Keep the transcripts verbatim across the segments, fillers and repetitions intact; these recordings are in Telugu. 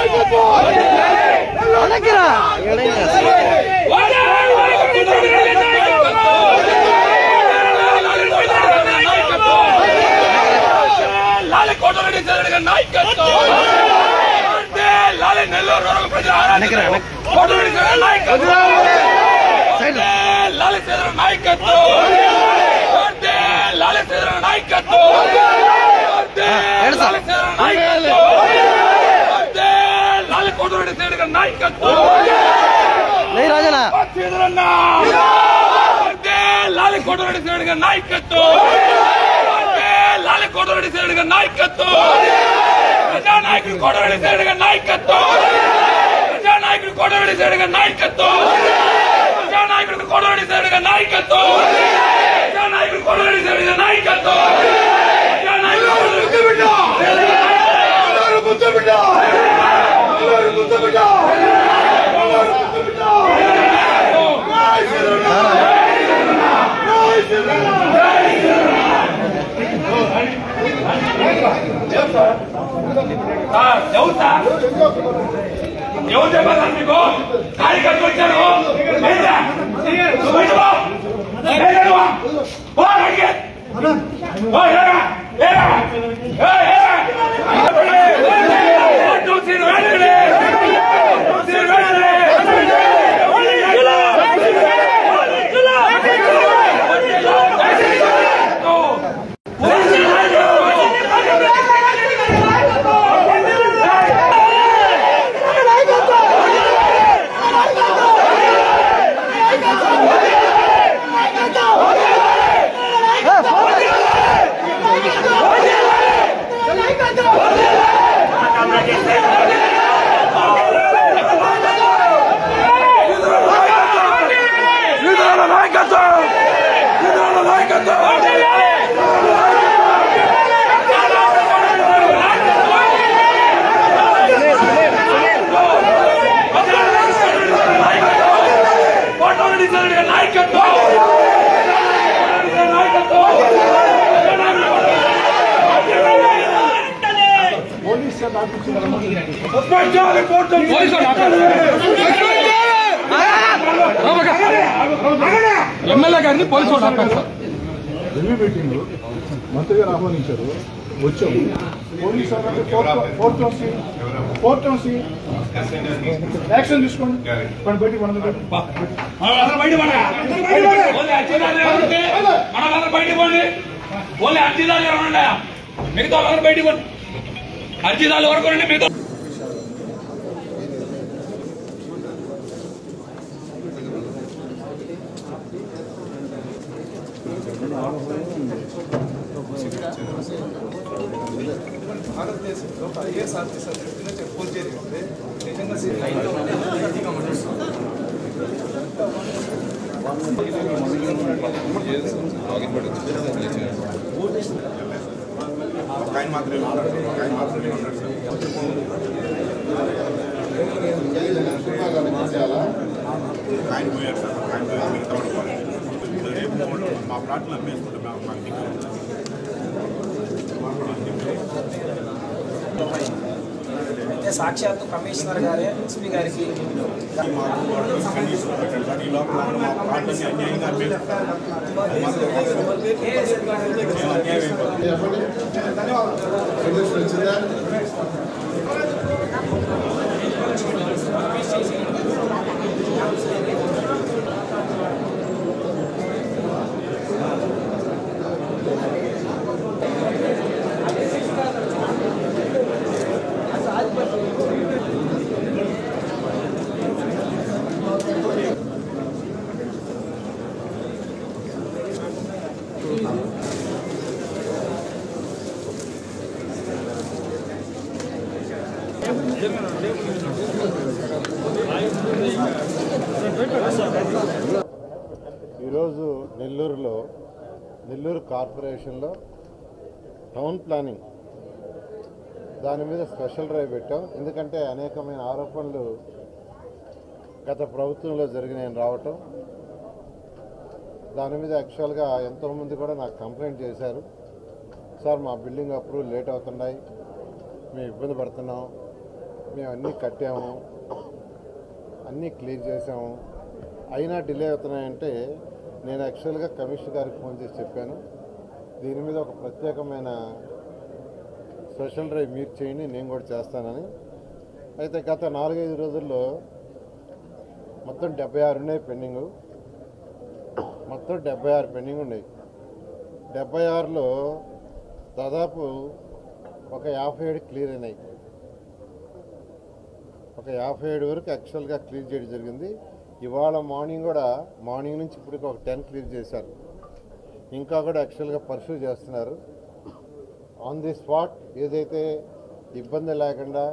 ఎమ్మెల్యే గారిని పోలీసు వాళ్ళు ఆపారు సార్. రివ్యూ మీటింగ్ మంత్రి గారు ఆహ్వానించారు, వచ్చాము. పోలీసు ఫోర్త్ ఫోర్త్ యాక్షన్ తీసుకోండి. మన బయటికి మన బయటికి పోండి. ఓన్లీ అర్జీదారులు ఎవరున్నా మిగతా వాళ్ళందరూ బయటికి పోండి. అర్జీదారులు వరకు మిగతా భారతదేశంలో ఐఏఎస్ ఆఫీసర్ పోల్ చేయాలి నిజంగా మాత్రమే మా ప్లాట్లు అమ్మేసుకుంటాం. అయితే సాక్షాత్తు కమిషనర్ గారే ఎస్పీ గారికి ఈరోజు నెల్లూరులో నెల్లూరు కార్పొరేషన్లో టౌన్ ప్లానింగ్ దాని మీద స్పెషల్ డ్రైవ్ పెట్టాం. ఎందుకంటే అనేకమైన ఆరోపణలు గత ప్రభుత్వంలో జరిగినాయని రావటం, దాని మీద యాక్చువల్గా ఎంతోమంది కూడా నాకు కంప్లైంట్ చేశారు. సార్ మా బిల్డింగ్ అప్రూవల్ లేట్ అవుతున్నాయి, మేము ఇబ్బంది పడుతున్నాం, మేము అన్నీ కట్టాము, అన్నీ క్లియర్ చేసాము, అయినా డిలే అవుతున్నాయంటే నేను యాక్చువల్గా కమిషనర్ గారికి ఫోన్ చేసి చెప్పాను, దీని మీద ఒక ప్రత్యేకమైన స్పెషల్ డ్రైవ్ మీరు చేయండి, నేను కూడా చేస్తానని. అయితే గత నాలుగైదు రోజుల్లో మొత్తం డెబ్బై ఆరు ఉన్నాయి పెండింగు, మొత్తం డెబ్బై ఆరు పెండింగ్ ఉన్నాయి. డెబ్బై ఆరులో దాదాపు ఒక యాభై ఏడు క్లియర్ అయినాయి. ఒక యాభై ఏడు వరకు యాక్చువల్గా క్లియర్ చేయడం జరిగింది. ఇవాళ మార్నింగ్ కూడా మార్నింగ్ నుంచి ఇప్పటికి ఒక టెన్ క్లియర్ చేశారు. ఇంకా కూడా యాక్చువల్గా పర్సూ చేస్తున్నారు. ఆన్ ది స్పాట్ ఏదైతే ఇబ్బంది లేకుండా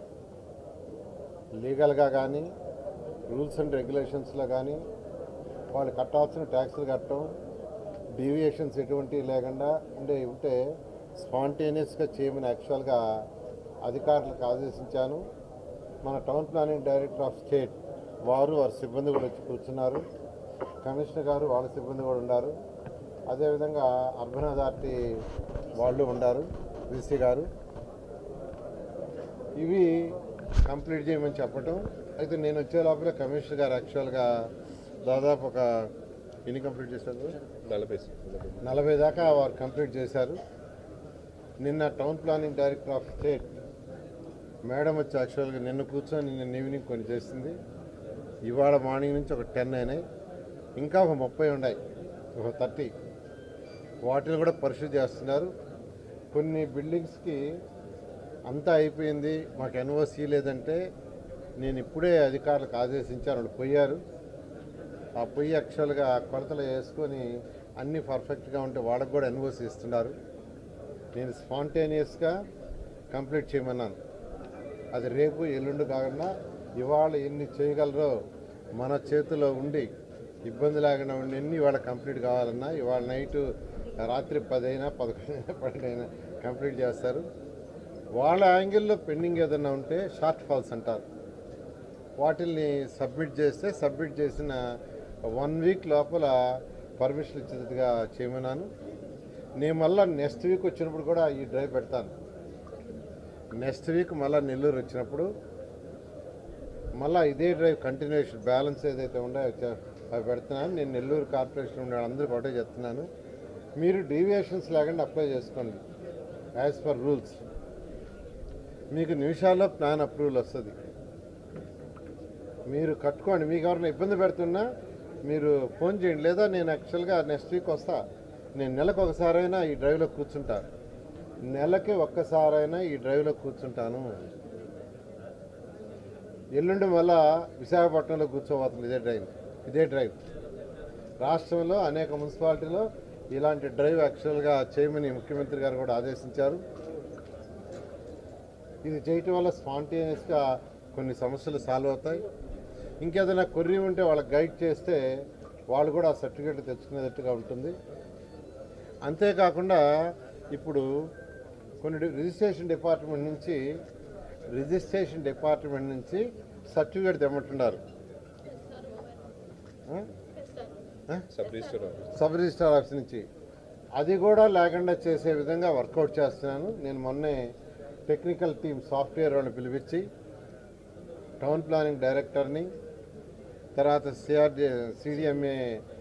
లీగల్గా కానీ రూల్స్ అండ్ రెగ్యులేషన్స్లో కానీ వాళ్ళు కట్టాల్సిన ట్యాక్సులు కట్టడం, డీవియేషన్స్ ఎటువంటివి లేకుండా ఉండే ఉంటే స్పాంటేనియస్గా చేయమని యాక్చువల్గా అధికారులకు ఆదేశించాను. మన town planning director of state వారు వారి సిబ్బంది కూడా వచ్చి కూర్చున్నారు. కమిషనర్ గారు వాళ్ళ సిబ్బంది కూడా ఉన్నారు. అదేవిధంగా అర్బన్ అథారిటీ వాళ్ళు ఉన్నారు, వీసీ గారు. ఇవి కంప్లీట్ చేయమని చెప్పటం. అయితే నేను వచ్చే లోపల కమిషనర్ గారు యాక్చువల్గా దాదాపు ఒక ఎన్ని కంప్లీట్ చేశారు? నలభై నలభై దాకా వారు కంప్లీట్ చేశారు. నిన్న town planning director of state madam వచ్చి యాక్చువల్గా నిన్న కూర్చొని నిన్న ఈవినింగ్ కొన్ని చేసింది. ఇవాళ మార్నింగ్ నుంచి ఒక టెన్ అయినాయి, ఇంకా ఒక ముప్పై ఉన్నాయి, ఒక థర్టీ. వాటిని కూడా పరిశీలి చేస్తున్నారు. కొన్ని బిల్డింగ్స్కి అంతా అయిపోయింది, మాకు ఎన్ఓసీ లేదంటే నేను ఇప్పుడే అధికారులకు ఆదేశించాను, వాళ్ళు పోయారు. ఆ పొయ్యి యాక్చువల్గా కొలతలు వేసుకొని అన్నీ పర్ఫెక్ట్గా ఉంటే వాళ్ళకు కూడా ఎన్ఓసీ ఇస్తున్నారు. నేను స్పాంటేనియస్గా కంప్లీట్ చేయమన్నాను. అది రేపు ఎల్లుండి కాకుండా ఇవాళ ఎన్ని చేయగలరో మన చేతిలో ఉండి ఇబ్బంది లేకుండా ఉండి ఎన్ని ఇవాళ కంప్లీట్ కావాలన్నా ఇవాళ నైటు రాత్రి పది అయినా పదకొండు అయినా పన్నెండు అయినా కంప్లీట్ చేస్తారు. వాళ్ళ యాంగిల్లో పెండింగ్ ఏదైనా ఉంటే షార్ట్ ఫాల్స్ అంటారు, వాటిల్ని సబ్మిట్ చేస్తే సబ్మిట్ చేసిన వన్ వీక్ లోపల పర్మిషన్ ఇచ్చేట్టుగా చేయమన్నాను. నేను మళ్ళీ నెక్స్ట్ వీక్ వచ్చినప్పుడు కూడా ఈ డ్రైవ్ పెడతాను. నెక్స్ట్ వీక్ మళ్ళీ నెల్లూరు వచ్చినప్పుడు మళ్ళీ ఇదే డ్రైవ్ కంటిన్యూషన్ బ్యాలెన్స్ ఏదైతే ఉన్నాయో అవి పెడుతున్నాను. నేను నెల్లూరు కార్పొరేషన్ ఉండే అందరికీ ఒకటే చెప్తున్నాను, మీరు డీవియేషన్స్ లేకుండా అప్లై చేసుకోండి యాజ్ పర్ రూల్స్. మీకు నిమిషాల్లో ప్లాన్ అప్రూవల్ వస్తుంది. మీరు కట్టుకోండి. మీకు ఎవరైనా ఇబ్బంది పెడుతున్నా మీరు ఫోన్ చేయండి, లేదా నేను యాక్చువల్గా నెక్స్ట్ వీక్ వస్తా. నేను నెలకు ఒకసారైనా ఈ డ్రైవ్లో కూర్చుంటా, నెలకి ఒక్కసారైనా ఈ డ్రైవ్లో కూర్చుంటాను. ఎల్లుండి మళ్ళా విశాఖపట్నంలో కూర్చోబోతుంది ఇదే డ్రైవ్ ఇదే డ్రైవ్ రాష్ట్రంలో అనేక మున్సిపాలిటీలో ఇలాంటి డ్రైవ్ యాక్చువల్గా చేయమని ముఖ్యమంత్రి గారు కూడా ఆదేశించారు. ఇది చేయటం వల్ల స్పాంటేనియస్గా కొన్ని సమస్యలు సాల్వ్ అవుతాయి. ఇంకేదైనా కొర్రీ ఉంటే వాళ్ళకి గైడ్ చేస్తే వాళ్ళు కూడా ఆ సర్టిఫికేట్ తెచ్చుకునేటట్టుగా ఉంటుంది. అంతేకాకుండా ఇప్పుడు కొన్ని రిజిస్ట్రేషన్ డిపార్ట్మెంట్ నుంచి రిజిస్ట్రేషన్ డిపార్ట్మెంట్ నుంచి సర్టిఫికేట్ తెమ్మంటున్నారు. Sub register sub register office నుంచి. అది కూడా లేకుండా చేసే విధంగా వర్కౌట్ చేస్తున్నాను. నేను మొన్నే టెక్నికల్ టీమ్ సాఫ్ట్వేర్ వాళ్ళని పిలిపించి టౌన్ ప్లానింగ్ డైరెక్టర్ని, తర్వాత సిఆర్డి సిడిఎంఏ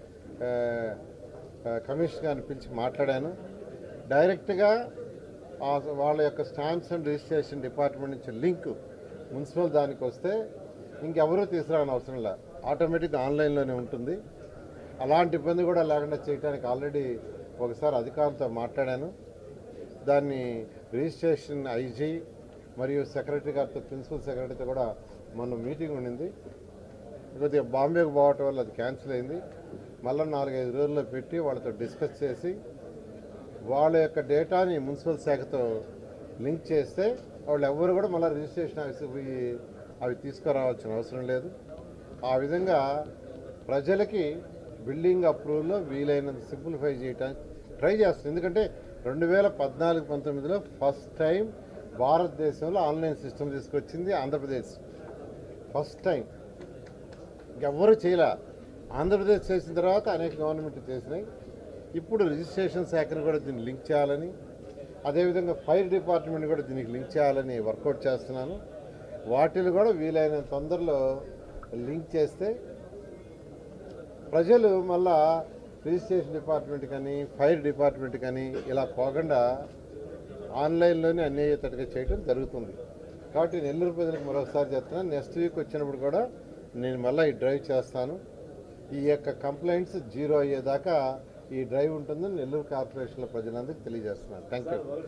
కమిషనర్ని పిలిచి మాట్లాడాను. డైరెక్ట్గా వాళ్ళ యొక్క స్టాంప్స్ అండ్ రిజిస్ట్రేషన్ డిపార్ట్మెంట్ నుంచి లింక్ మున్సిపల్ దానికి వస్తే ఇంకెవరూ తీసుకురాని అవసరం లేదు, ఆటోమేటిక్గా ఆన్లైన్లోనే ఉంటుంది. అలాంటి ఇబ్బంది కూడా లేకుండా చేయడానికి ఆల్రెడీ ఒకసారి అధికారులతో మాట్లాడాను. దాన్ని రిజిస్ట్రేషన్ ఐజీ మరియు సెక్రటరీ గారితో ప్రిన్సిపల్ సెక్రటరీతో కూడా మొన్న మీటింగ్ ఉండింది. కొద్దిగా బాంబేకి పోవటం వల్ల అది క్యాన్సిల్ అయింది. మళ్ళీ నాలుగైదు రోజుల్లో పెట్టి వాళ్ళతో డిస్కస్ చేసి వాళ్ళ యొక్క డేటాని మున్సిపల్ శాఖతో లింక్ చేస్తే వాళ్ళు ఎవరు కూడా మళ్ళీ రిజిస్ట్రేషన్ ఆఫీస్కి పోయి అవి తీసుకురావాల్సిన అవసరం లేదు. ఆ విధంగా ప్రజలకి బిల్డింగ్ అప్రూవల్లో వీలైనంత సింప్లిఫై చేయడానికి ట్రై చేస్తుంది. ఎందుకంటే రెండు వేల పద్నాలుగు పంతొమ్మిదిలో ఫస్ట్ టైం భారతదేశంలో ఆన్లైన్ సిస్టమ్ తీసుకొచ్చింది ఆంధ్రప్రదేశ్. ఫస్ట్ టైం ఇంకెవ్వరూ చేయలే. ఆంధ్రప్రదేశ్ చేసిన తర్వాత అనేక గవర్నమెంట్ చేసినాయి. ఇప్పుడు రిజిస్ట్రేషన్ శాఖను కూడా దీన్ని లింక్ చేయాలని, అదేవిధంగా ఫైర్ డిపార్ట్మెంట్ కూడా దీనికి లింక్ చేయాలని వర్కౌట్ చేస్తున్నాను. వాటిని కూడా వీలైనంత తొందరలో లింక్ చేస్తే ప్రజలు మళ్ళా రిజిస్ట్రేషన్ డిపార్ట్మెంట్ కానీ ఫైర్ డిపార్ట్మెంట్ కానీ ఇలా పోకుండా ఆన్లైన్లోనే అన్ని అయ్యేటట్టుగా చేయడం జరుగుతుంది. కాబట్టి నెల్లూరు ప్రజలకు మరొకసారి చెప్తున్నాను, నెక్స్ట్ వీక్ వచ్చినప్పుడు కూడా నేను మళ్ళీ ఈ డ్రైవ్ చేస్తాను. ఈ యొక్క కంప్లైంట్స్ జీరో అయ్యేదాకా ఈ డ్రైవ్ ఉంటుందని నెల్లూరు కార్పొరేషన్ల ప్రజలందరికీ తెలియజేస్తున్నాను. Thank you.